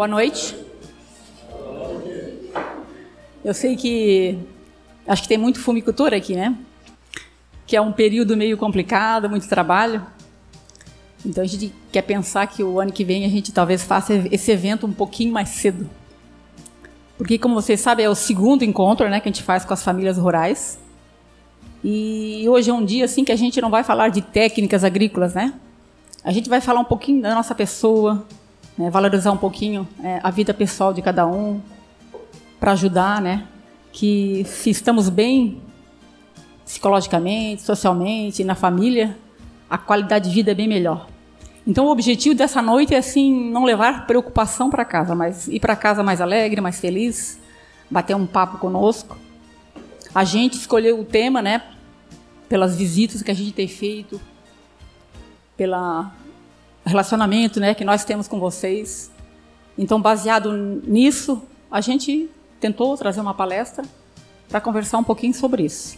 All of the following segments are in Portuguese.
Boa noite. Eu sei que... Acho que tem muito fumicultor aqui, né? Que é um período meio complicado, muito trabalho. Então a gente quer pensar que o ano que vem a gente talvez faça esse evento um pouquinho mais cedo. Porque, como vocês sabem, é o segundo encontro, né, que a gente faz com as famílias rurais. E hoje é um dia assim, que a gente não vai falar de técnicas agrícolas, né? A gente vai falar um pouquinho da nossa pessoa, né, valorizar um pouquinho a vida pessoal de cada um, para ajudar, né? Que se estamos bem psicologicamente, socialmente, na família, a qualidade de vida é bem melhor. Então, o objetivo dessa noite é, assim, não levar preocupação para casa, mas ir para casa mais alegre, mais feliz, bater um papo conosco. A gente escolheu o tema, né, pelas visitas que a gente tem feito, pelo relacionamento, né, que nós temos com vocês. Então, baseado nisso, a gente tentou trazer uma palestra para conversar um pouquinho sobre isso.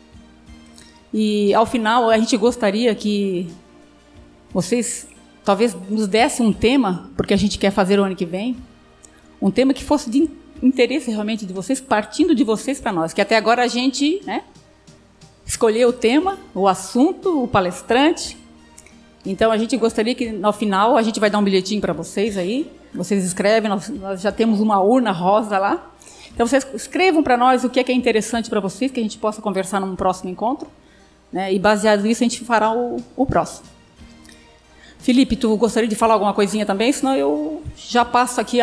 E, ao final, a gente gostaria que vocês talvez nos dessem um tema, porque a gente quer fazer o ano que vem, um tema que fosse de interesse realmente de vocês, partindo de vocês para nós, que até agora a gente, né, escolheu o tema, o assunto, o palestrante. Então, a gente gostaria que, no final, a gente vai dar um bilhetinho para vocês aí, vocês escrevem, nós já temos uma urna rosa lá. Então, vocês escrevam para nós o que é interessante para vocês, que a gente possa conversar num próximo encontro, né? E, baseado nisso, a gente fará o próximo. Felipe, tu gostaria de falar alguma coisinha também? Senão eu já passo aqui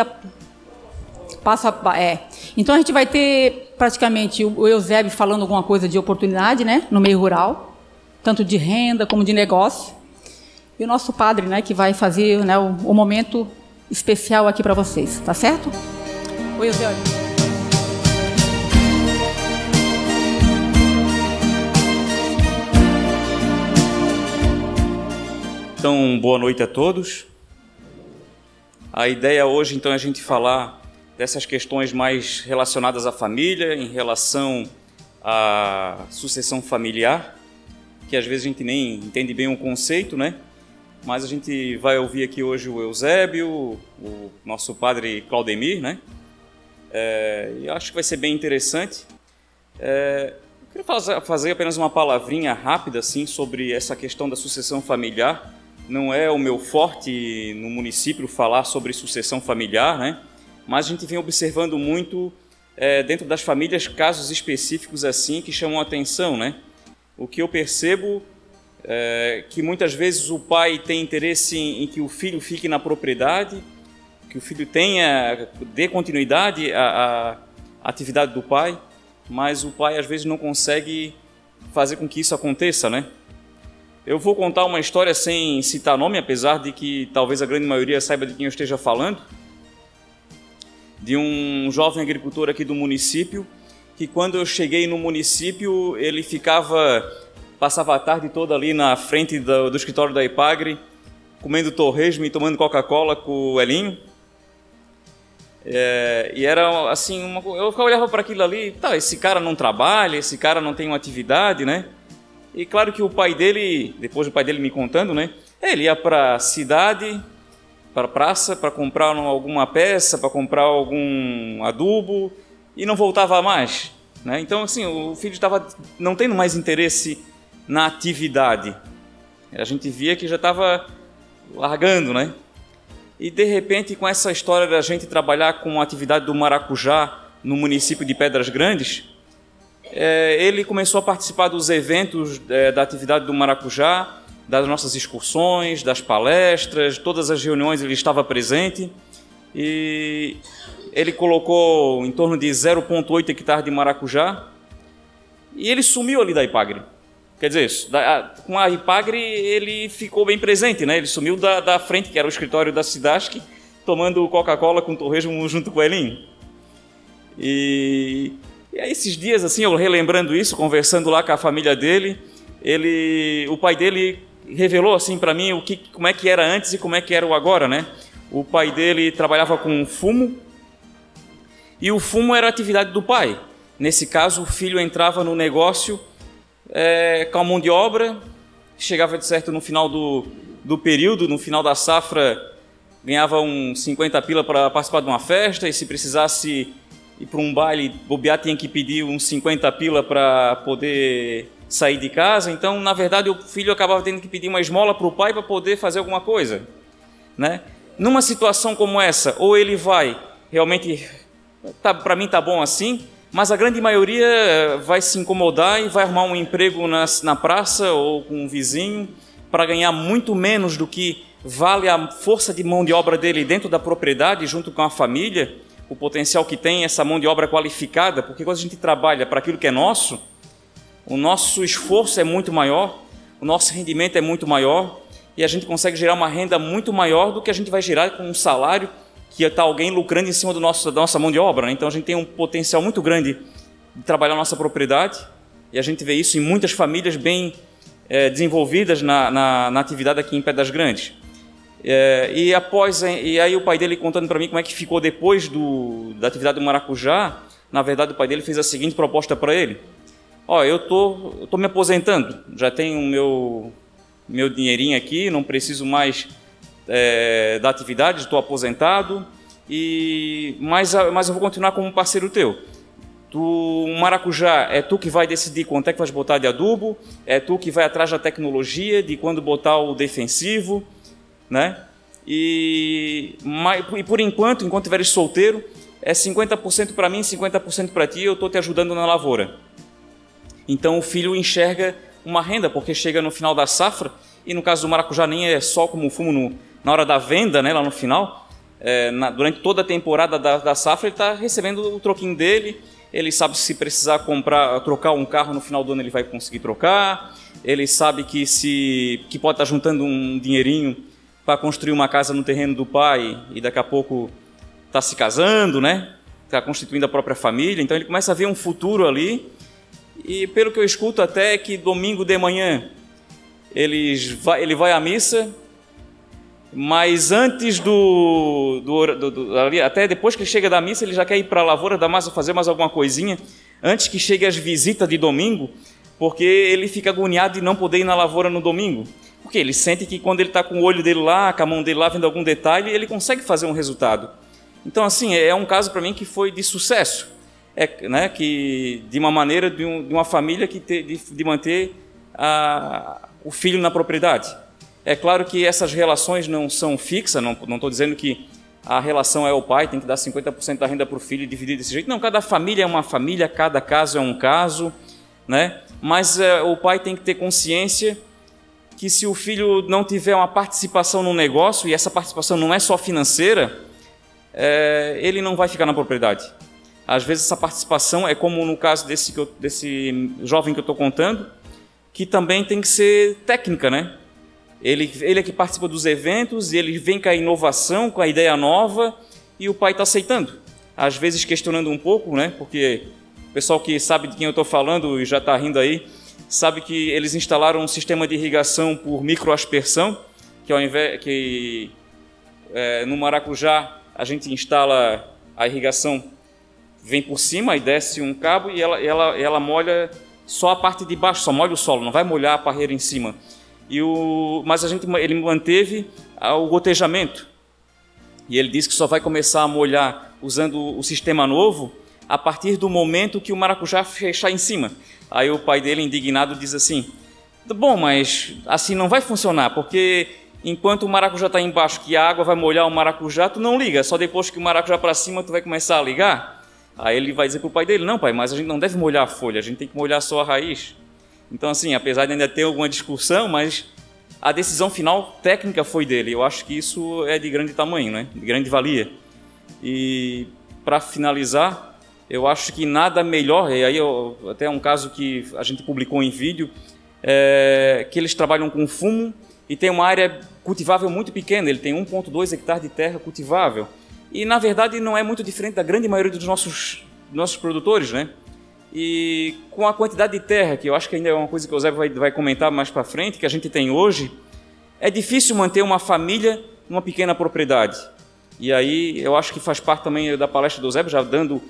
Então, a gente vai ter, praticamente, o Eusébio falando alguma coisa de oportunidade, né? No meio rural, tanto de renda como de negócio. E o nosso padre, né? Que vai fazer, né, o momento especial aqui para vocês. Tá certo? Oi, Eusébio. Então, boa noite a todos. A ideia hoje, então, é a gente falar dessas questões mais relacionadas à família, em relação à sucessão familiar, que às vezes a gente nem entende bem o conceito, né? Mas a gente vai ouvir aqui hoje o Eusébio, o nosso padre Claudemir, né? E acho que vai ser bem interessante. Eu queria fazer apenas uma palavrinha rápida, assim, sobre essa questão da sucessão familiar. Não é o meu forte no município falar sobre sucessão familiar, né? Mas a gente vem observando muito dentro das famílias casos específicos assim que chamam a atenção, né? O que eu percebo é que muitas vezes o pai tem interesse em que o filho fique na propriedade, que o filho dê continuidade à atividade do pai, mas o pai às vezes não consegue fazer com que isso aconteça, né? Eu vou contar uma história sem citar nome, apesar de que talvez a grande maioria saiba de quem eu esteja falando, de um jovem agricultor aqui do município, que quando eu cheguei no município, ele passava a tarde toda ali na frente do escritório da Ipagre, comendo torresmo e tomando Coca-Cola com o Elinho. E era assim, eu olhava para aquilo ali, tá, esse cara não trabalha, esse cara não tem uma atividade, né? E claro que o pai dele, depois do pai dele me contando, né, ele ia para a cidade, para a praça, para comprar alguma peça, para comprar algum adubo e não voltava mais, né? Então, assim, o filho estava não tendo mais interesse na atividade. A gente via que já estava largando, né? E de repente, com essa história da gente trabalhar com a atividade do maracujá no município de Pedras Grandes, ele começou a participar dos eventos da atividade do maracujá, das nossas excursões, das palestras, todas as reuniões ele estava presente, e ele colocou em torno de 0,8 hectares de maracujá e ele sumiu ali da Ipagre. Quer dizer, com a Ipagre ele ficou bem presente, né? Ele sumiu da frente, que era o escritório da Cidasc, tomando Coca-Cola com torresmo junto com o Elinho. E aí, esses dias, assim, eu relembrando isso, conversando lá com a família dele, o pai dele revelou assim para mim como é que era antes e como é que era o agora, né? O pai dele trabalhava com fumo e o fumo era a atividade do pai. Nesse caso, o filho entrava no negócio com a mão de obra, chegava de certo no final do período, no final da safra, ganhava uns 50 pila para participar de uma festa, e se precisasse ir para um baile, bobear, tinha que pedir uns 50 pila para poder sair de casa. Então, na verdade, o filho acabava tendo que pedir uma esmola para o pai para poder fazer alguma coisa, né? Numa situação como essa, ou ele vai realmente, para mim tá bom assim, mas a grande maioria vai se incomodar e vai arrumar um emprego na praça ou com um vizinho para ganhar muito menos do que vale a força de mão de obra dele dentro da propriedade, junto com a família, o potencial que tem essa mão de obra qualificada, porque quando a gente trabalha para aquilo que é nosso, o nosso esforço é muito maior, o nosso rendimento é muito maior, e a gente consegue gerar uma renda muito maior do que a gente vai gerar com um salário que está alguém lucrando em cima da nossa mão de obra, né? Então a gente tem um potencial muito grande de trabalhar a nossa propriedade, e a gente vê isso em muitas famílias bem desenvolvidas na atividade aqui em Pedras Grandes. E aí o pai dele contando para mim como é que ficou depois da atividade do maracujá. Na verdade, o pai dele fez a seguinte proposta para ele: eu tô me aposentando, já tenho o meu dinheirinho aqui, não preciso mais da atividade, estou aposentado, mas eu vou continuar como parceiro teu. O maracujá é tu que vai decidir quanto é que vais botar de adubo, é tu que vai atrás da tecnologia de quando botar o defensivo, né? E por enquanto estiveres solteiro, é 50% para mim, 50% para ti, eu estou te ajudando na lavoura. Então o filho enxerga uma renda, porque chega no final da safra, e no caso do maracujá nem é só como fumo na hora da venda, né, lá no final, durante toda a temporada da safra ele está recebendo o troquinho dele. Ele sabe se precisar trocar um carro no final do ano ele vai conseguir trocar, ele sabe que pode estar juntando um dinheirinho para construir uma casa no terreno do pai e daqui a pouco está se casando, né? Está constituindo a própria família, então ele começa a ver um futuro ali. E pelo que eu escuto até que domingo de manhã ele vai à missa, mas antes até depois que ele chega da missa, ele já quer ir para a lavoura da massa fazer mais alguma coisinha, antes que chegue as visitas de domingo, porque ele fica agoniado de não poder ir na lavoura no domingo, porque ele sente que quando ele está com o olho dele lá, com a mão dele lá, vendo algum detalhe, ele consegue fazer um resultado. Então, assim, é um caso para mim que foi de sucesso, né, que de uma maneira de uma família de manter o filho na propriedade. É claro que essas relações não são fixas, não estou dizendo que a relação é o pai, tem que dar 50% da renda para o filho e dividir desse jeito. Não, cada família é uma família, cada caso é um caso, né? Mas o pai tem que ter consciência que se o filho não tiver uma participação no negócio, e essa participação não é só financeira, ele não vai ficar na propriedade. Às vezes essa participação é como no caso desse jovem que eu estou contando, que também tem que ser técnica, né? Ele é que participa dos eventos, ele vem com a inovação, com a ideia nova, e o pai está aceitando. Às vezes questionando um pouco, né? Porque o pessoal que sabe de quem eu estou falando e já está rindo aí, sabe que eles instalaram um sistema de irrigação por microaspersão, que ao invés no maracujá a gente instala a irrigação, vem por cima e desce um cabo e ela molha só a parte de baixo, só molha o solo, não vai molhar a parreira em cima. Mas ele manteve o gotejamento. E ele disse que só vai começar a molhar usando o sistema novo a partir do momento que o maracujá fechar em cima. Aí o pai dele, indignado, diz assim: bom, mas assim não vai funcionar, porque enquanto o maracujá está embaixo, que a água vai molhar o maracujá, tu não liga, só depois que o maracujá para cima tu vai começar a ligar. Aí ele vai dizer para o pai dele: não, pai, mas a gente não deve molhar a folha, a gente tem que molhar só a raiz. Então, assim, apesar de ainda ter alguma discussão, mas a decisão final técnica foi dele. Eu acho que isso é de grande tamanho, né? De grande valia. E, para finalizar, eu acho que nada melhor, e aí até um caso que a gente publicou em vídeo, que eles trabalham com fumo e tem uma área cultivável muito pequena, ele tem 1,2 hectares de terra cultivável. E, na verdade, não é muito diferente da grande maioria dos nossos produtores, né? E com a quantidade de terra, que eu acho que ainda é uma coisa que o Zé vai comentar mais para frente, que a gente tem hoje, é difícil manter uma família numa pequena propriedade. E aí eu acho que faz parte também da palestra do Zé, já dando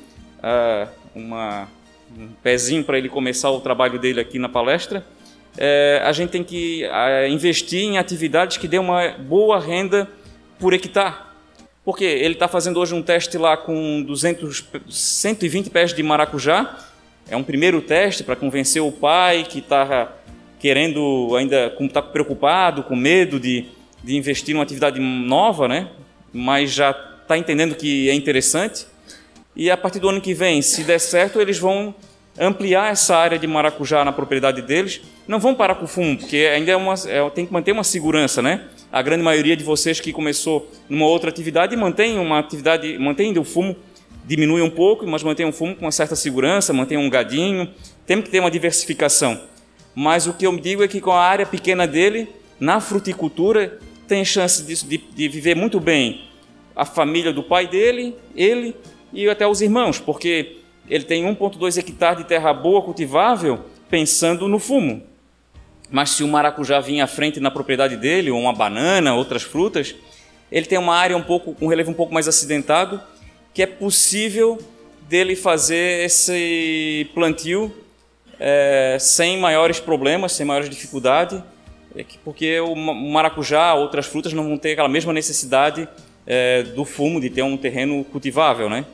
um pezinho para ele começar o trabalho dele aqui na palestra. A gente tem que investir em atividades que dê uma boa renda por hectare. Porque ele está fazendo hoje um teste lá com 120 pés de maracujá. É um primeiro teste para convencer o pai que está querendo, ainda está preocupado, com medo de investir numa atividade nova, né? Mas já está entendendo que é interessante. E a partir do ano que vem, se der certo, eles vão ampliar essa área de maracujá na propriedade deles. Não vão parar com o fumo, porque ainda tem que manter uma segurança, né? A grande maioria de vocês que começou numa outra atividade mantém o fumo, diminui um pouco, mas mantém o fumo com uma certa segurança, mantém um gadinho. Tem que ter uma diversificação. Mas o que eu digo é que com a área pequena dele, na fruticultura, tem chance de viver muito bem a família do pai dele, ele e até os irmãos, porque ele tem 1,2 hectares de terra boa cultivável pensando no fumo. Mas se o maracujá vir à frente na propriedade dele, ou uma banana, outras frutas, ele tem uma área um relevo um pouco mais acidentado, que é possível dele fazer esse plantio sem maiores problemas, sem maiores dificuldades, porque o maracujá, outras frutas não vão ter aquela mesma necessidade do fumo, de ter um terreno cultivável, né?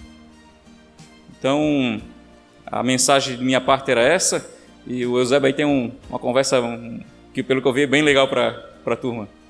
Então, a mensagem de minha parte era essa, e o Eusébio aí tem uma conversa que, pelo que eu vi, é bem legal para a turma.